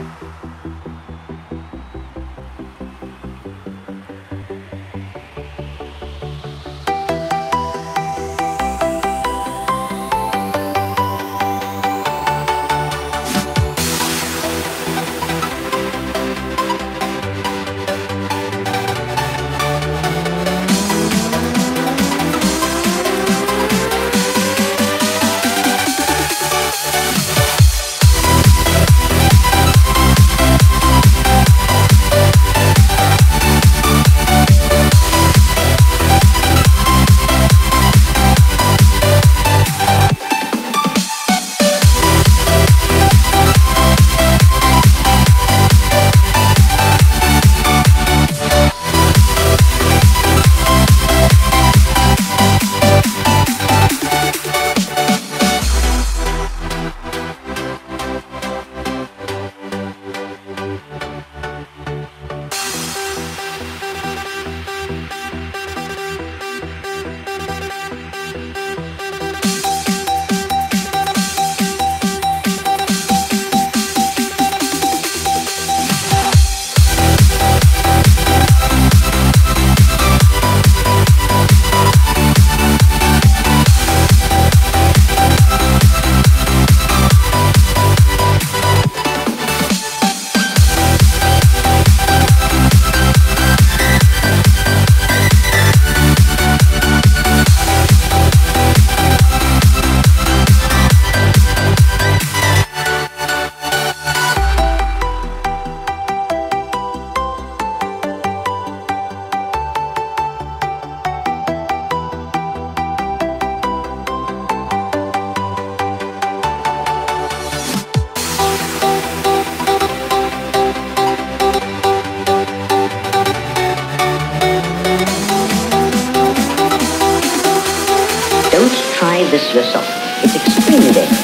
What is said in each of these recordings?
this yourself. It's extremely dangerous.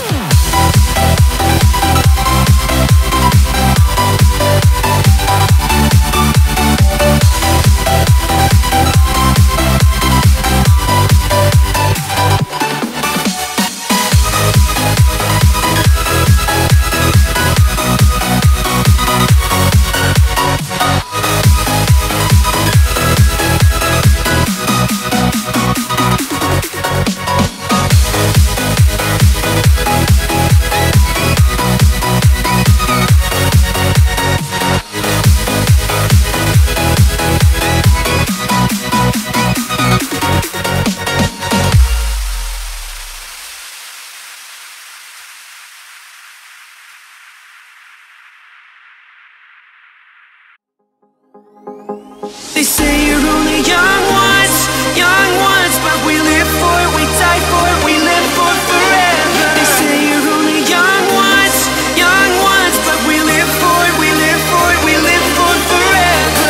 They say you're only young once, but we live for it, we die for it, we live for forever. They say you're only young once, but we live for it, we live for it, we live for forever.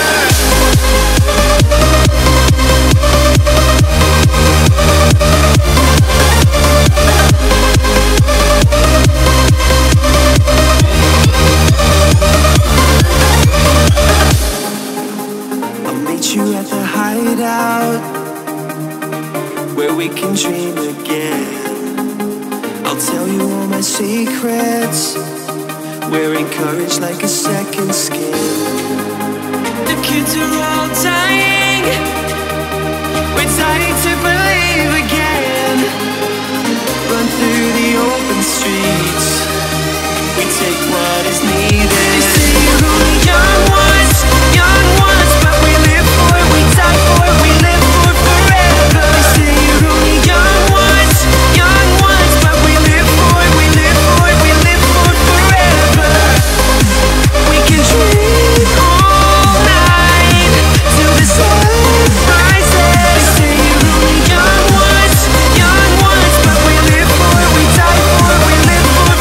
I'll meet you at the hideout, where we can dream again. I'll tell you all my secrets, wearing courage like a second skin. The kids are all dying, we're dying to believe again. Run through the open streets, we take what is needed. They say you're only young ones, but we live for it, we die for it, we live for forever. They say you're only young ones, but we live for it, we live for it, we live for forever. We can dream all night till the sun rises. They say you're only young ones, but we live for it, we die for it, we live for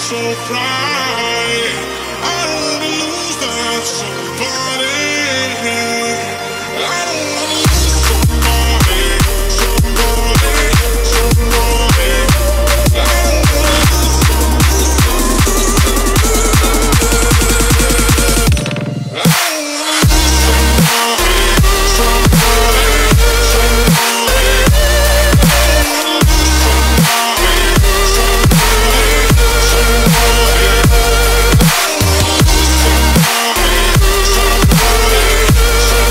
so bright. I don't wanna lose that somebody. I don't wanna lose somebody, somebody, somebody. I don't wanna lose somebody.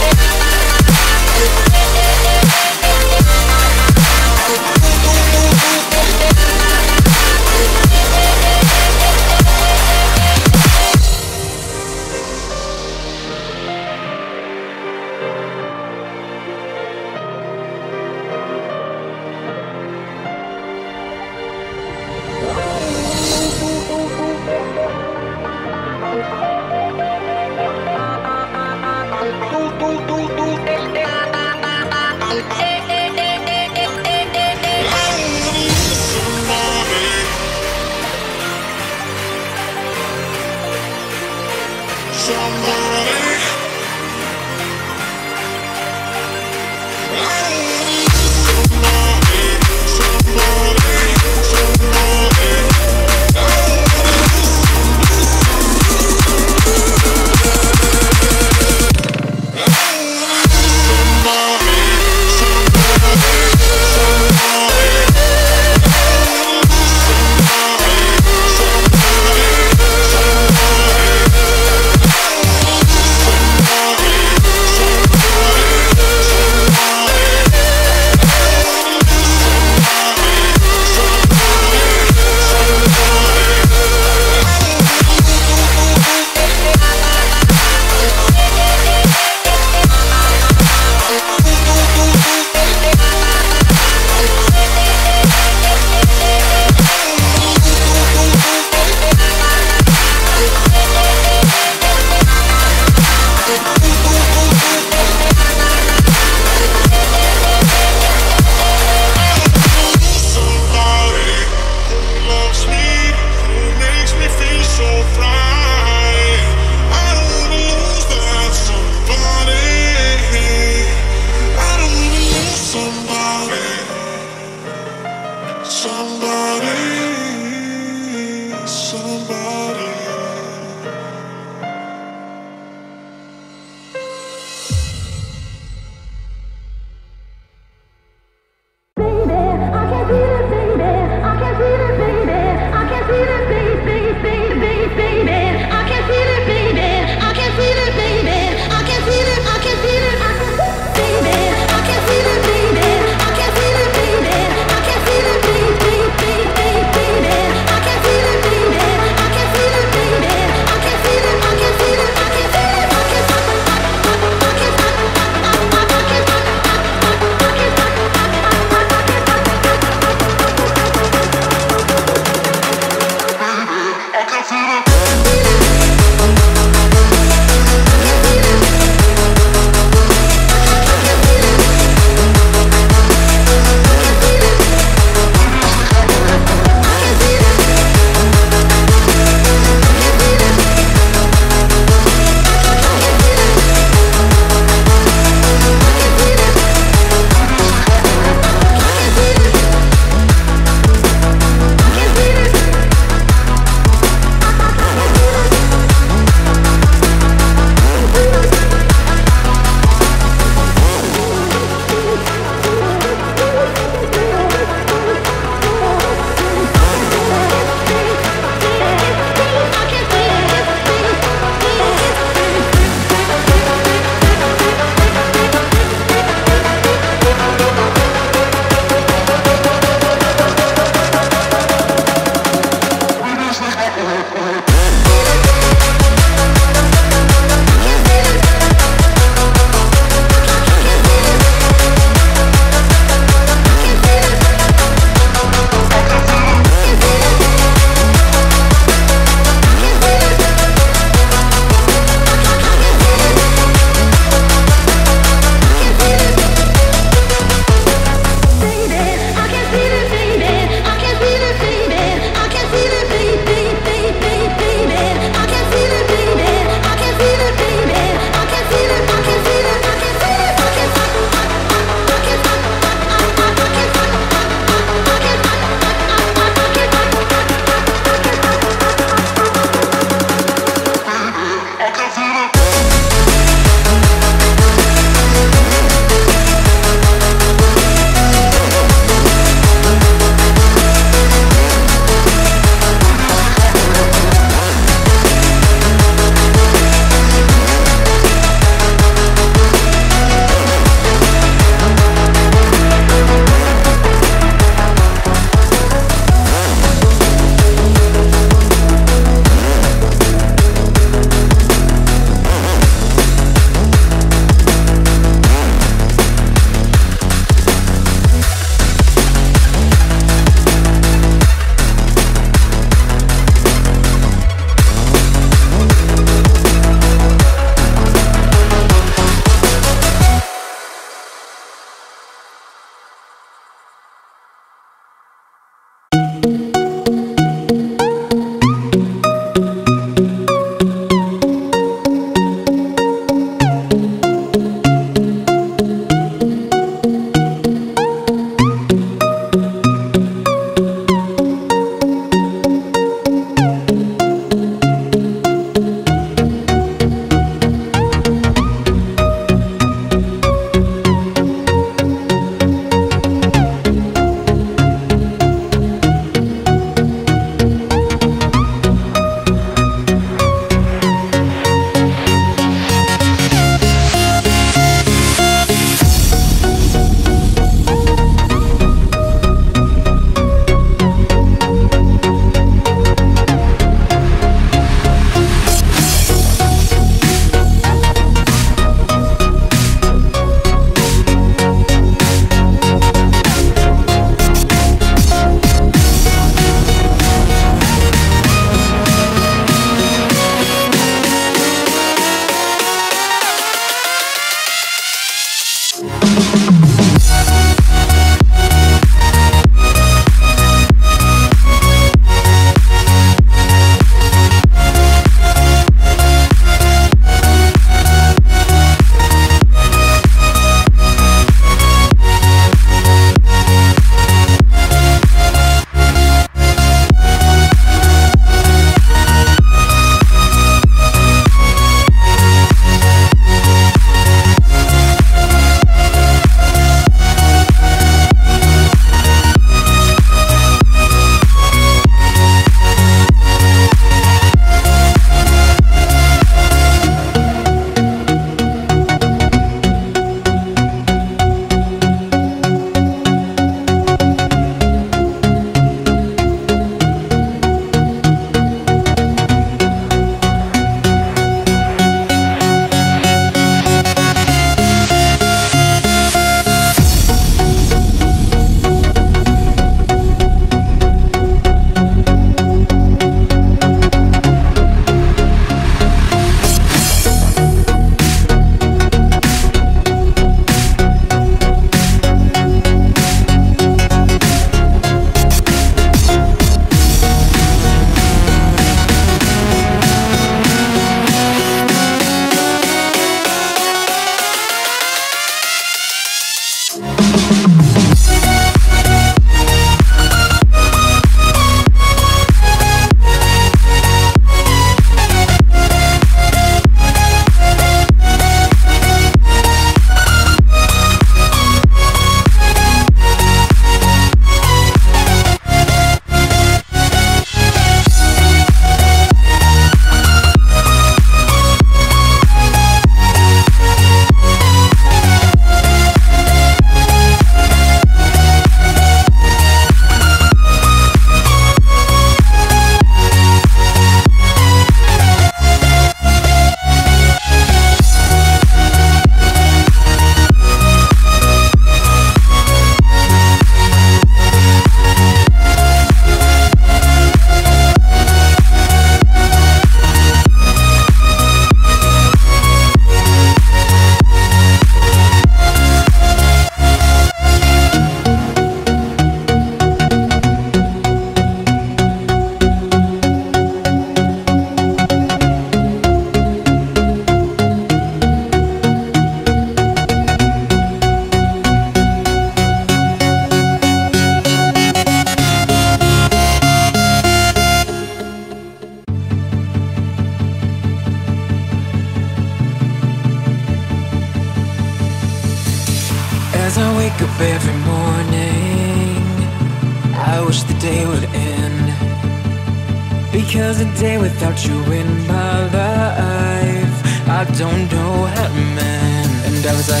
up every morning, I wish the day would end, because a day without you in my life, I don't know how to mend. And I was like,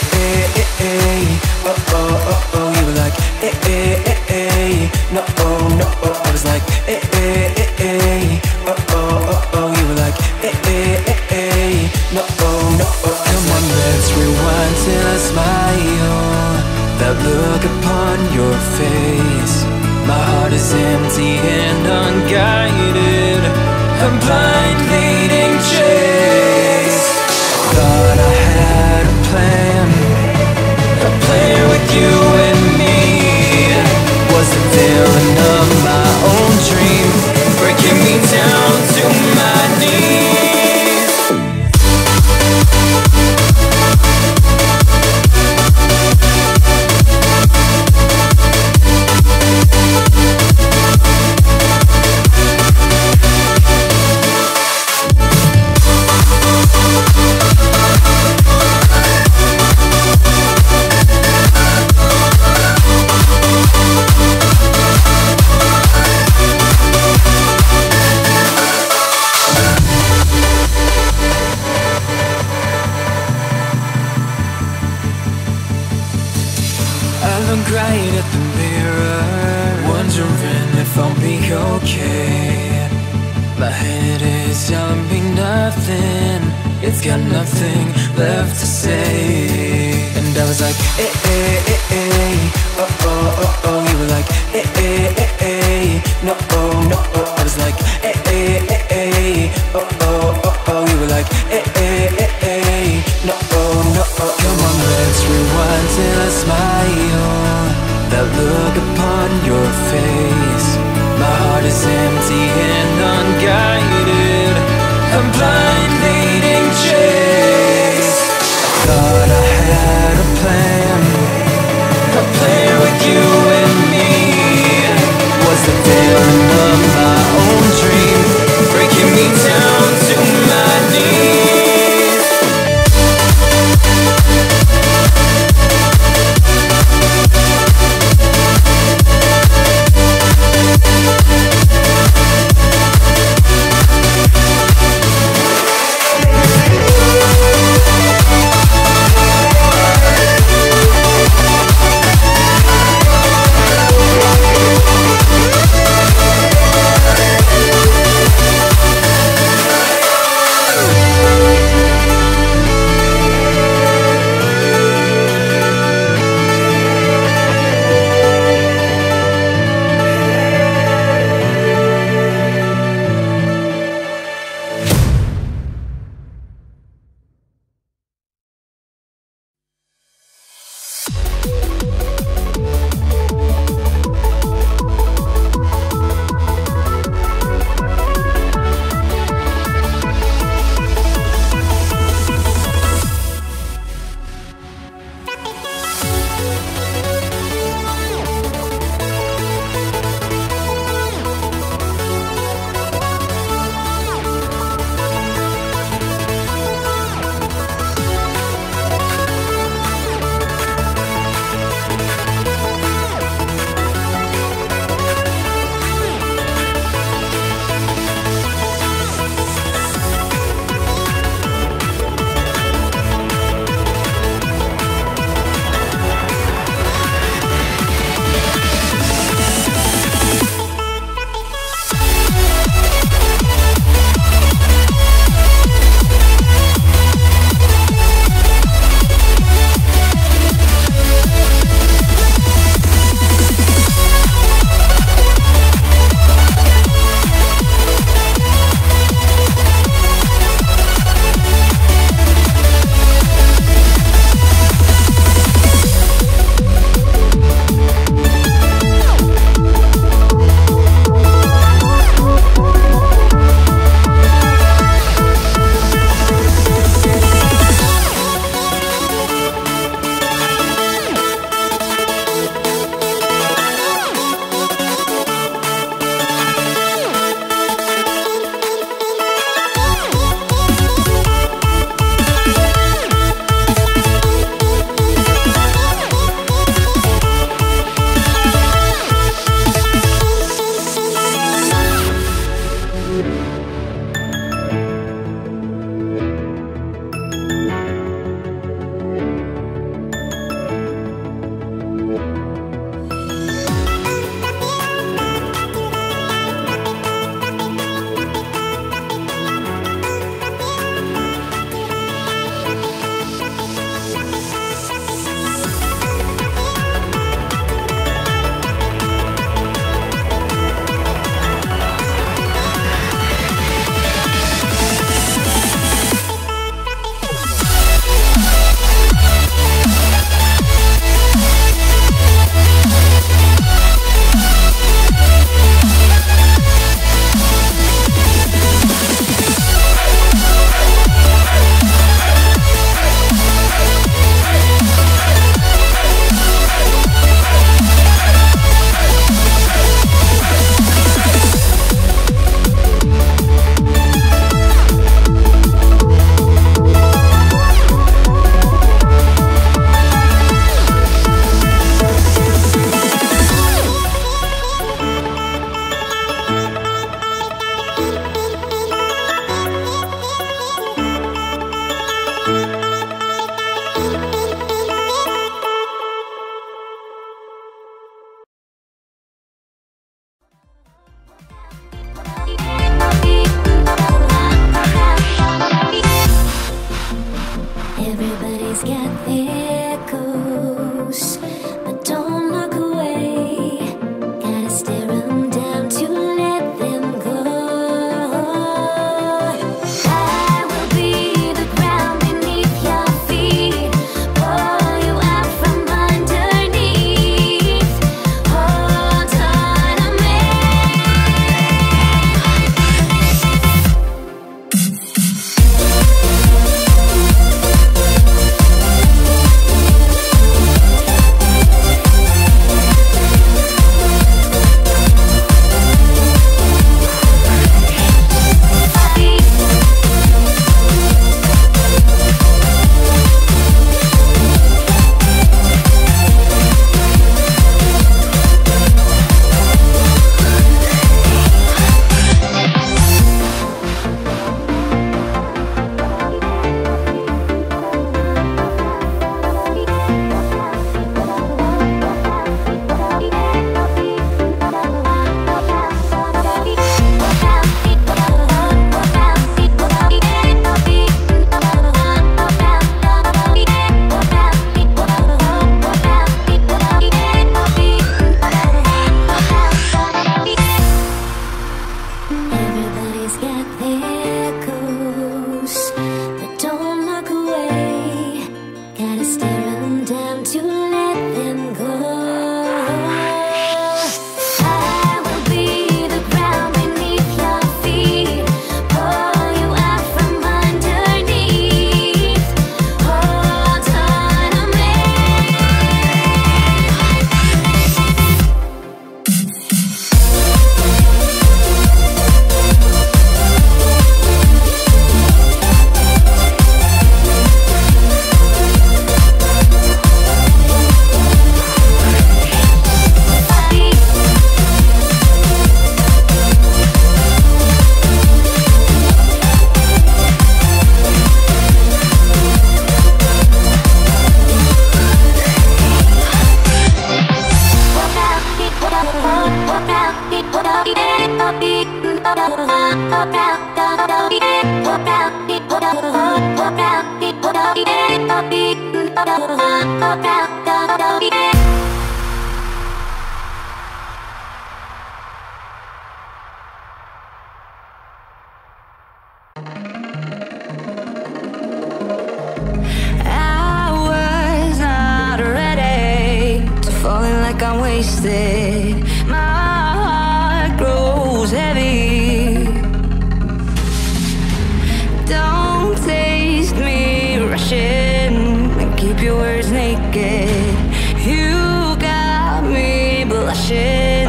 oh, oh, oh, oh. You were like, no, oh, no, oh. I was like, oh, oh, oh, oh. You were like, no, oh, no, oh. Come on, let's rewind till I smile. That look upon your face, my heart is empty and unguided, a blind leading chase. Thought I had a plan with you and me. Was the villain of my own dream, breaking me down to my knees. Right at the mirror, wondering if I'll be okay. My head is telling me nothing, it's got nothing left to say. And I was like, oh, oh, oh, oh. You were like, no, oh, no, oh. I was like, oh, oh, oh, oh. You were like, no, oh, no, oh. Come on, let's rewind till I smile. That look upon your face, my heart is empty and unguided, a blind leading chase. Thought I had a plan with you and me. Was the villain of my own dream, breaking me down to my knees. Everybody's got their ghosts, but don't look away. Gotta stare them down to let them go. I will be the ground beneath your feet, pull you out from underneath. Hold on to me. Everybody's got their ghosts, but don't look away. Gotta stare them down to let them go. I will be the ground beneath your feet, pull you out from underneath. Hold on to me. I was not ready to falling like I'm wasted. My heart grows heavy. Don't taste me rushing and keep your words naked. You got me blushing,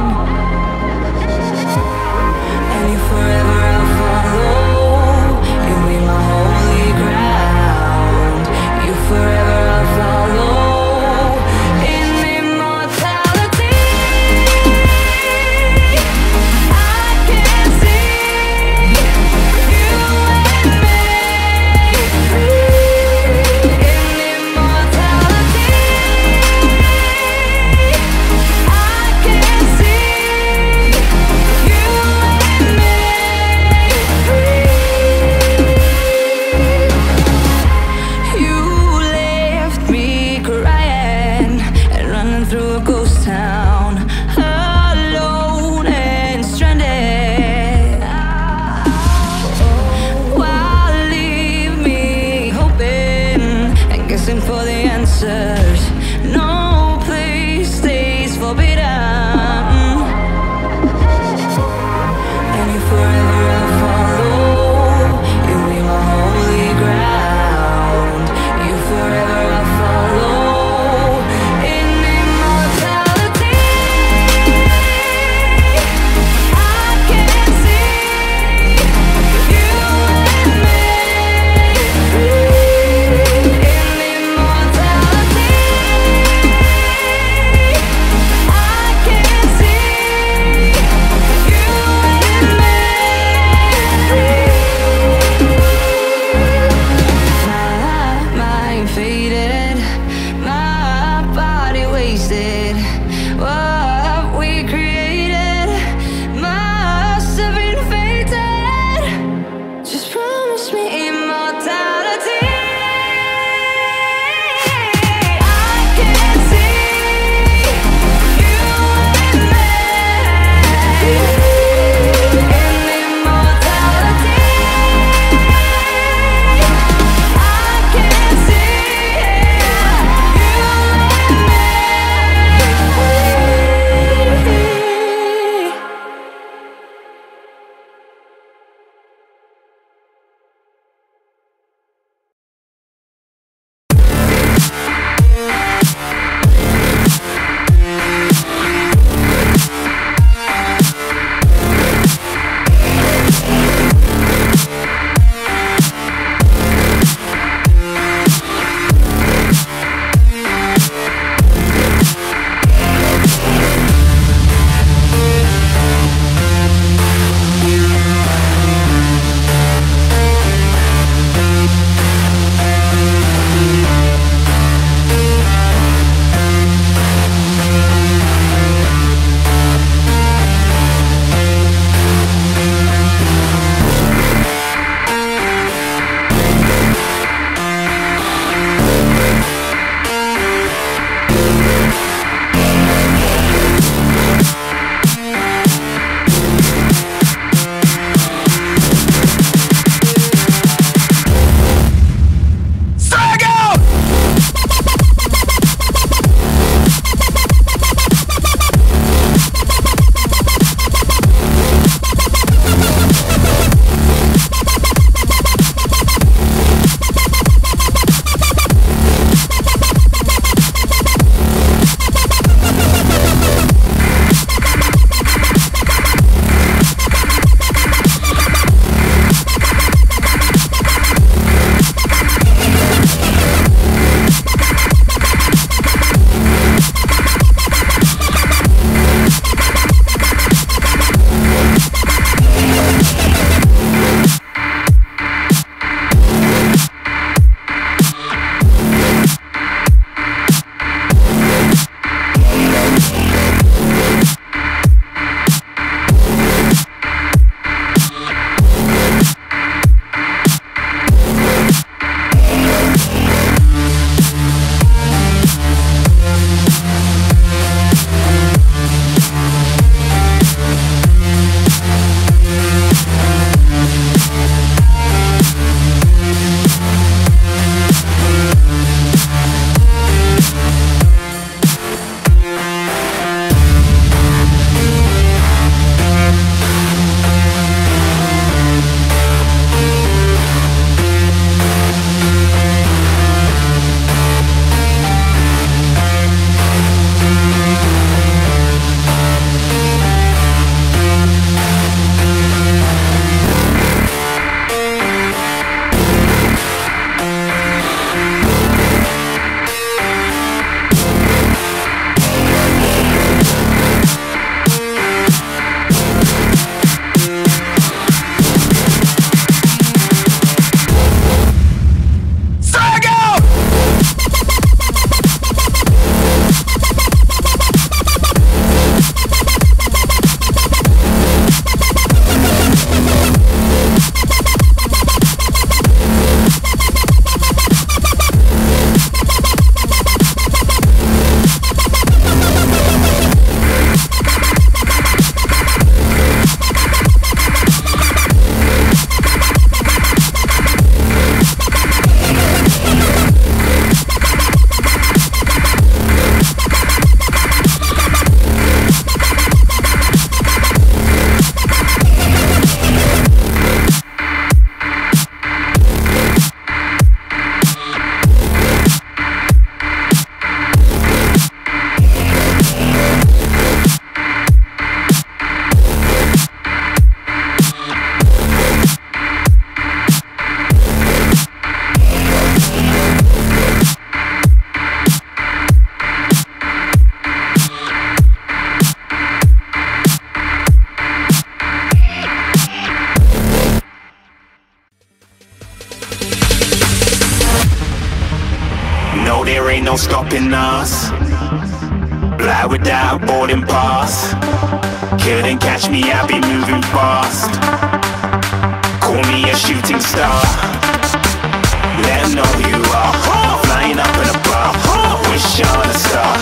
and you forever I'll follow. You be my holy ground. You forever I'll follow. In immortality, there ain't no stopping us. Fly without boarding pass. Couldn't catch me, I'll be moving fast. Call me a shooting star. Let 'em know who you are. Flying up in a bar. Wish on a star.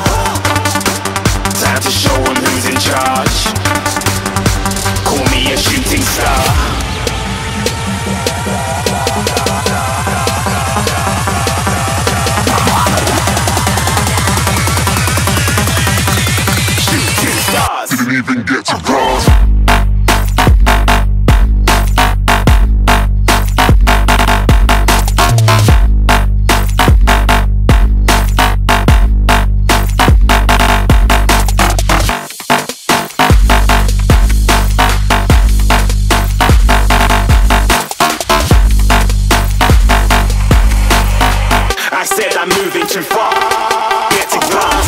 Time to show 'em who's in charge. Call me a shooting star. Didn't even get to cross. I said I'm moving too far. Get to glass.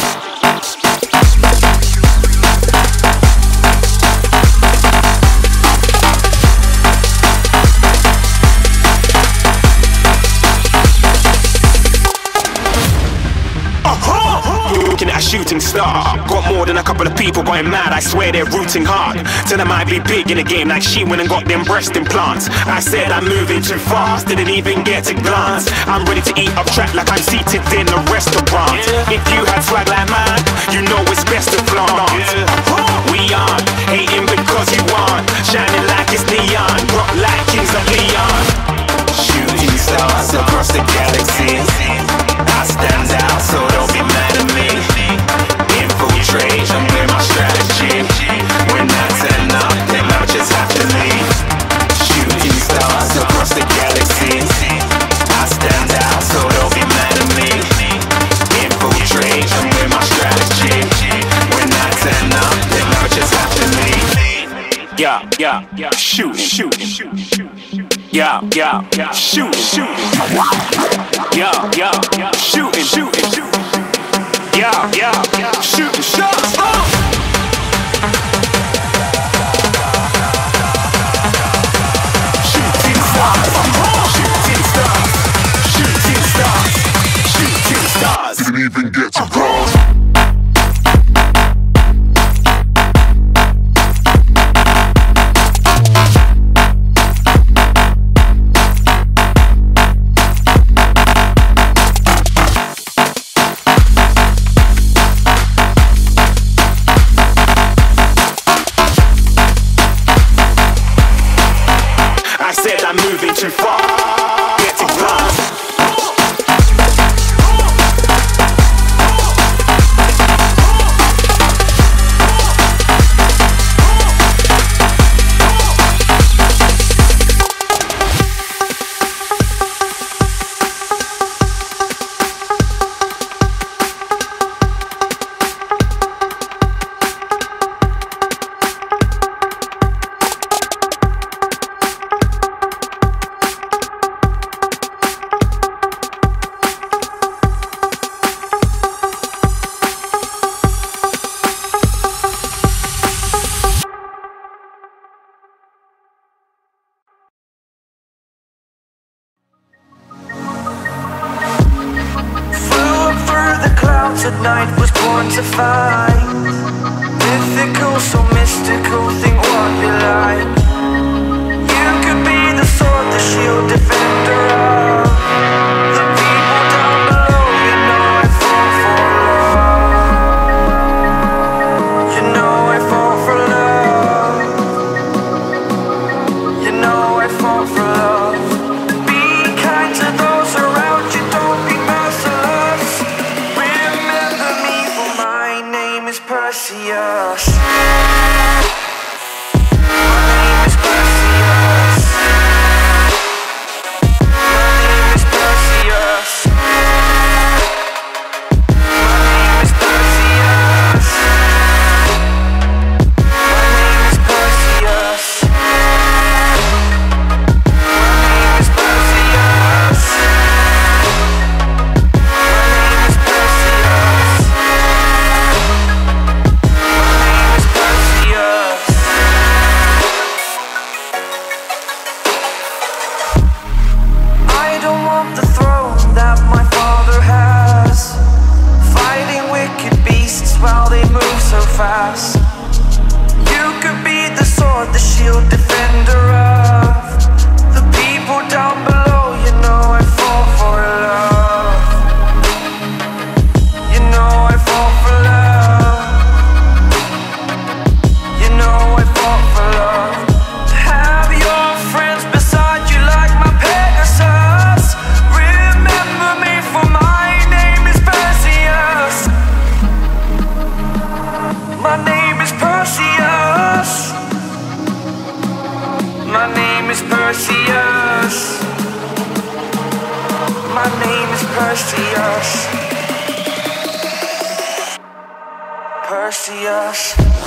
Looking at a shooting star. Got more than a couple of people going mad, I swear they're rooting hard. Tell them I'd be big in the game like she went and got them breast implants. I said I'm moving too fast, didn't even get to glance. I'm ready to eat up track like I'm seated in a restaurant. If you had swag like mine, you know it's best to flaunt. We aren't hating because you aren't shining like it's neon, rock like kings of Leon. Shooting stars across the galaxy. I stand out, so don't be mad at me. Infiltrate, I'm with my strategy. When I turn up, then I'll just have to leave. Shooting stars across the galaxy. I stand out, so don't be mad at me. Infiltrate, I'm with my strategy. When I turn up, then I'll just have to leave. Yeah, shoot. Yeah, shoot. Yeah, shooting. Yeah, shooting shots. Shooting stars. Didn't even get to cross. I'm moving too far. Get to glass. At night was born to find. Mythical, so mystical, think what you like. You could be the sword, the shield, defender of the people down below. You know I fall for love. You know I fall for love. You know I fall for love. Be kind to those around you, don't be merciless. Perseus. My name My name is Perseus. My name is Perseus. Perseus.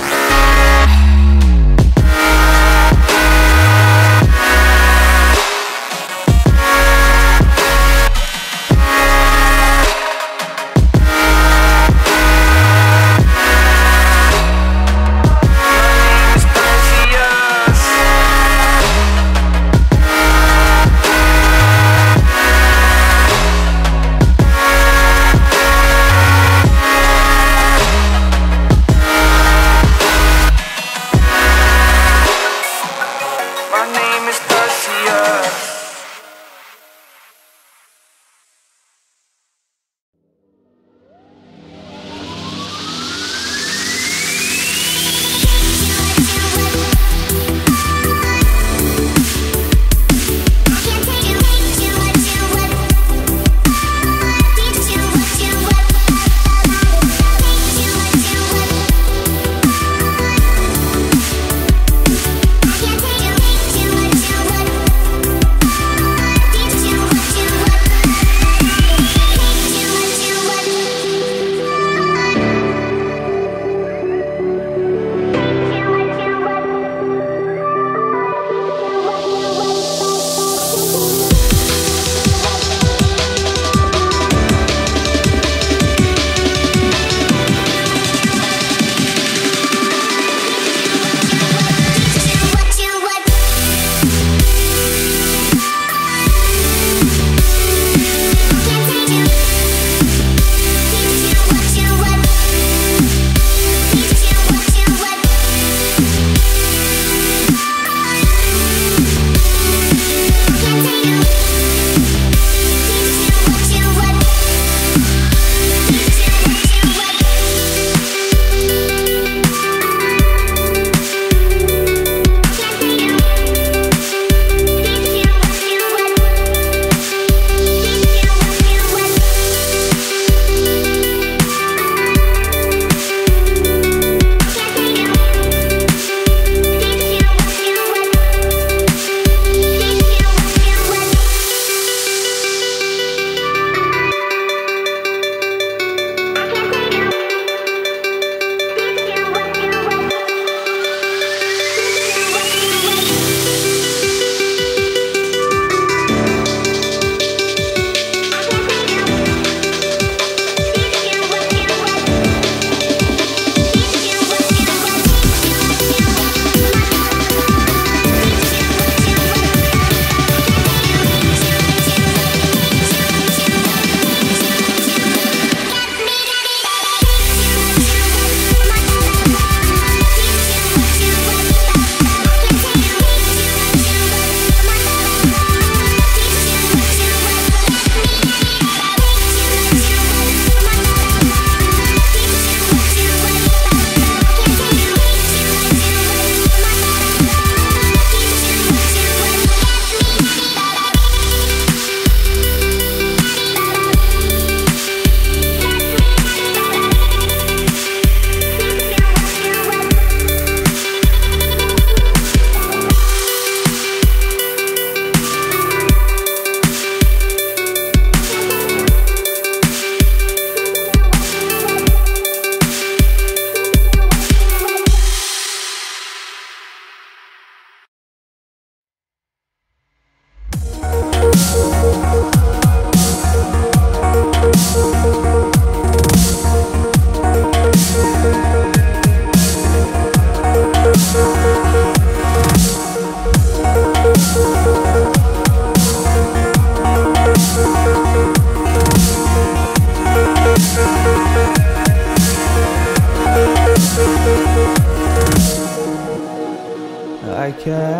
I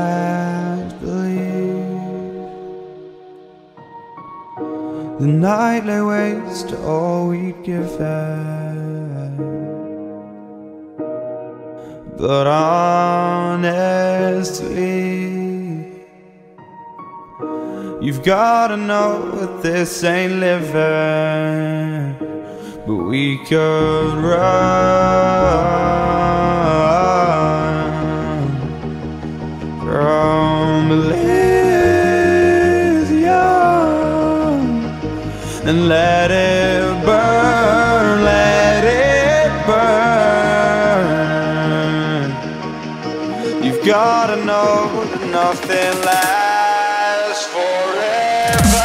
can't believe the night lay waste to all we'd given. But honestly, you've gotta know that this ain't living. But we could run from from Elysium, and let it burn, let it burn. You've gotta know that nothing lasts forever.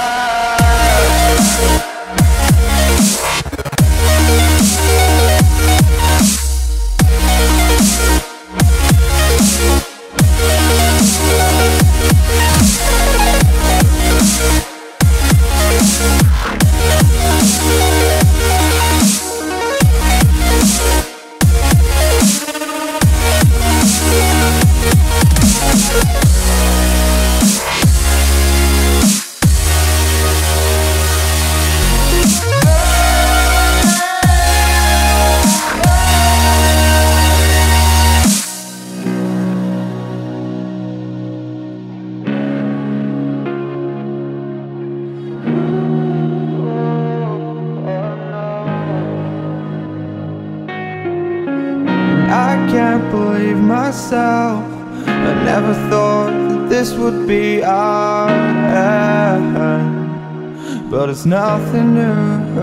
I can't believe myself. I never thought that this would be our end, but it's nothing new.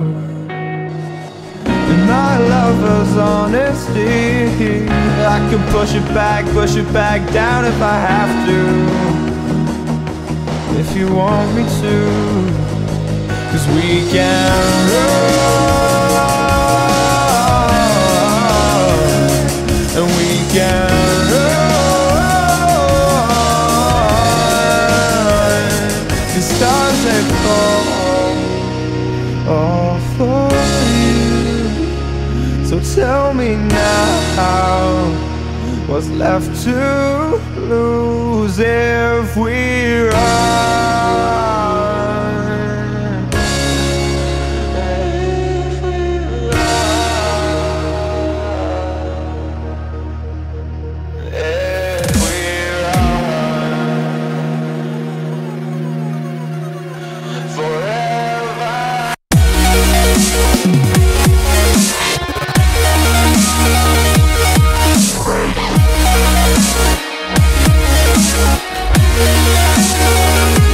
And my lover's honesty, I can push it back down if I have to, if you want me to. 'Cause we can run, and we can run. The stars they fall all for you. So tell me now, what's left to lose if we run? Forever.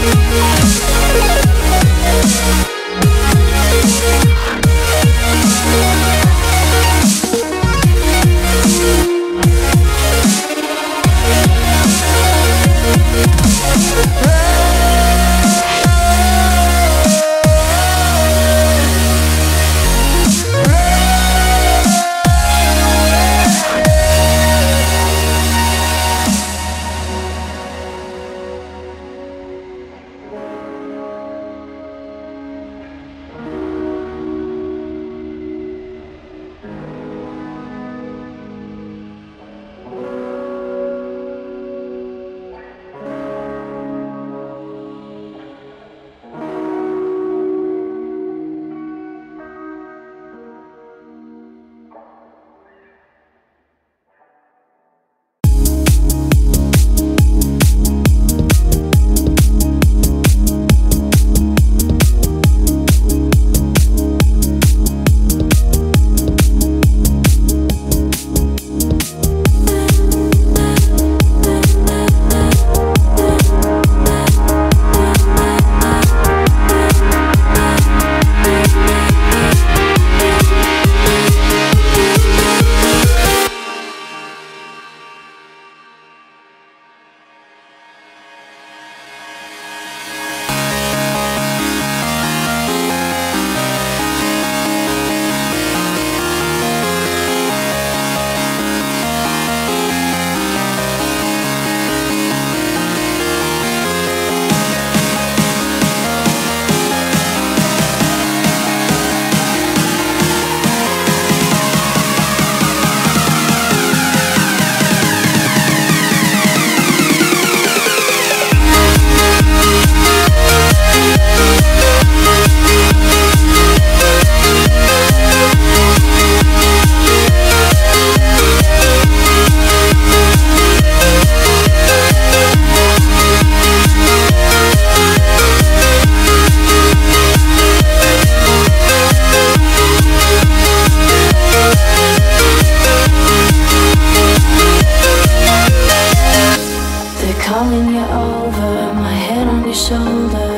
calling you over, my head on your shoulder.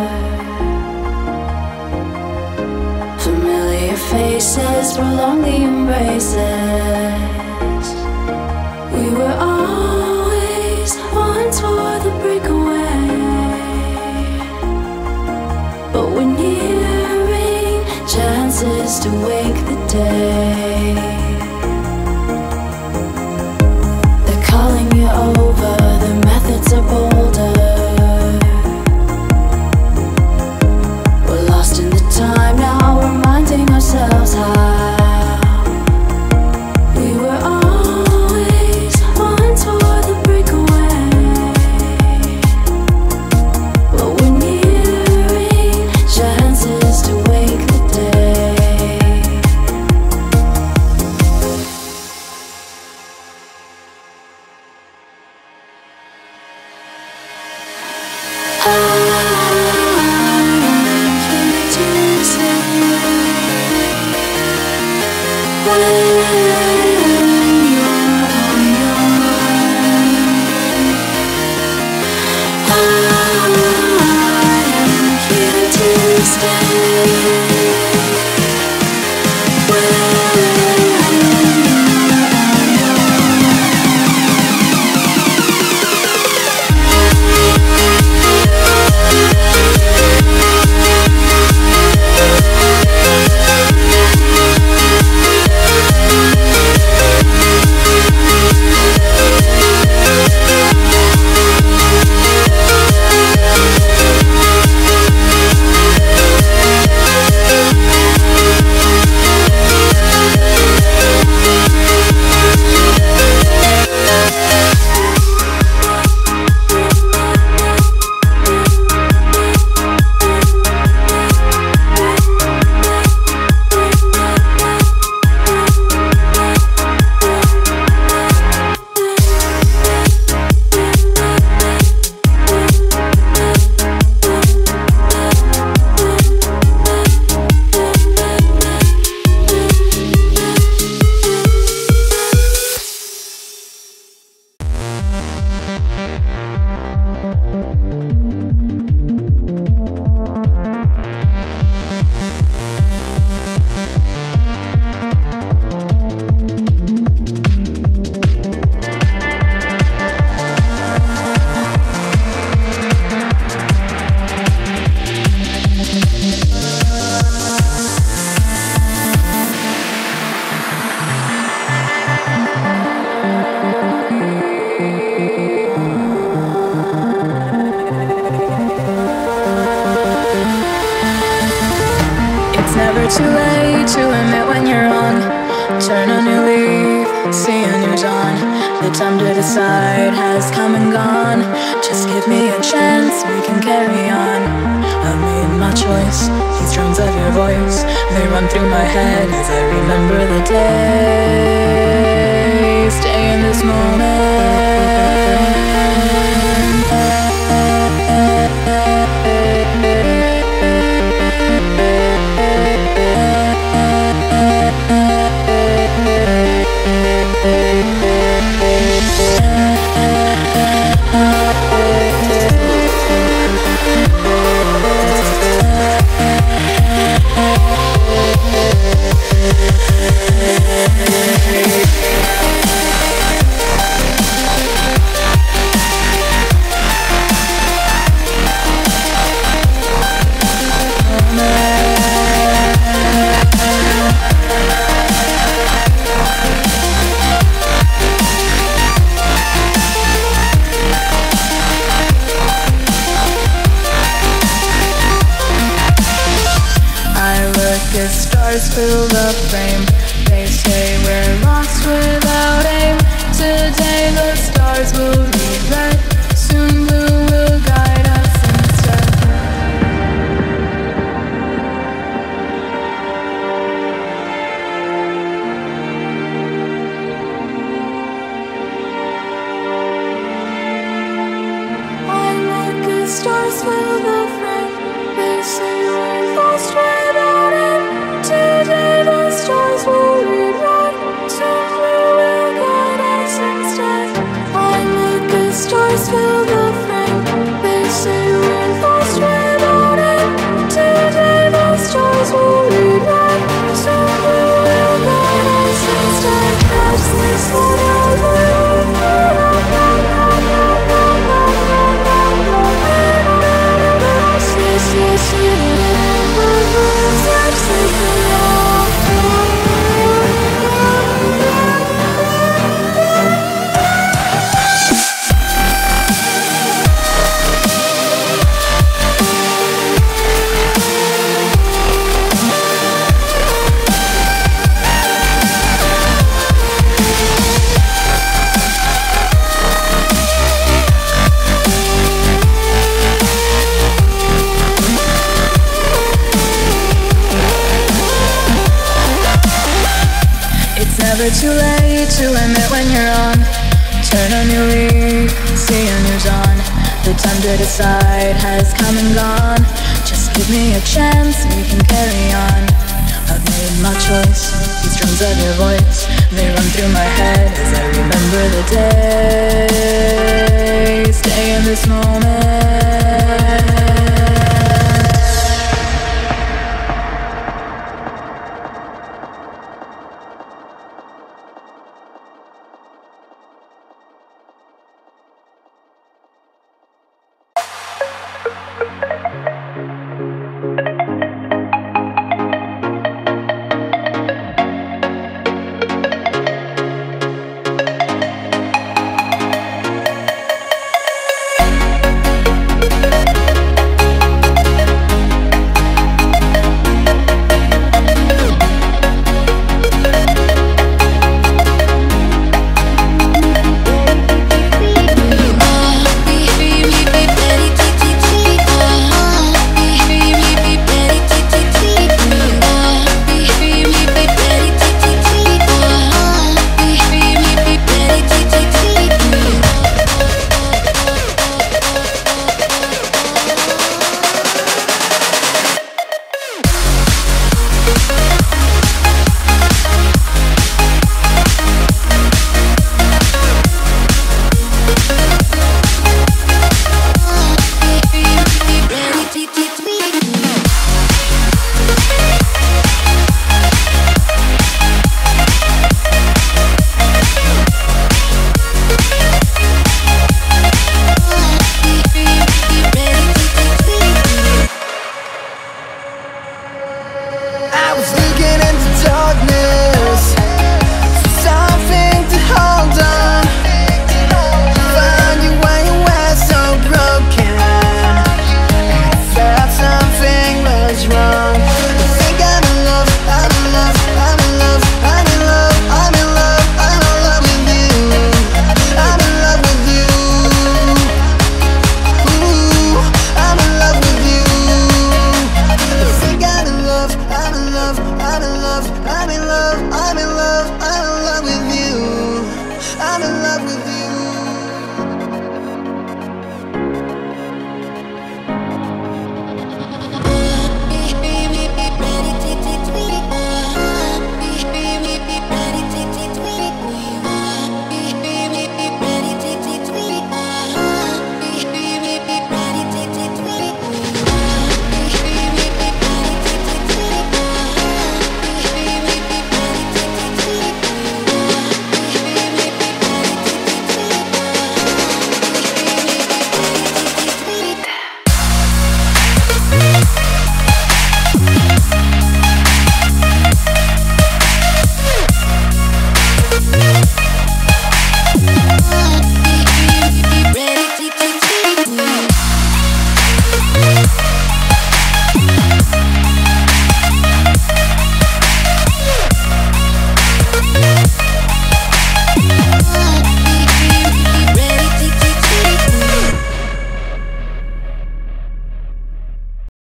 Familiar faces prolong the embraces. We were always one for the breakaway, but we're nearing chances to wake the day. They're calling you over, the methods are bolder. We're lost in the time now, reminding ourselves how we were always one for the breakaway, but we're nearing chances to wake the day. Too late to admit when you're wrong. Turn a new leaf, see a new dawn. The time to decide has come and gone. Just give me a chance, we can carry on. I made my choice, these drums of your voice, they run through my head as I remember the day. Stay in this moment. Stars fill the frame. They say we're lost without aim. Today the stars will read red. Soon blue will guide us instead. I look at stars fill the frame. They say we're lost without aim. Today the stars will rewrite. Soon blue will guide us instead. I look at stars fill never too late to admit when you're on. Turn a new leaf, see a new dawn. The time to decide has come and gone. Just give me a chance, we can carry on. I've made my choice, these drums of your voice, they run through my head as I remember the day. Stay in this moment.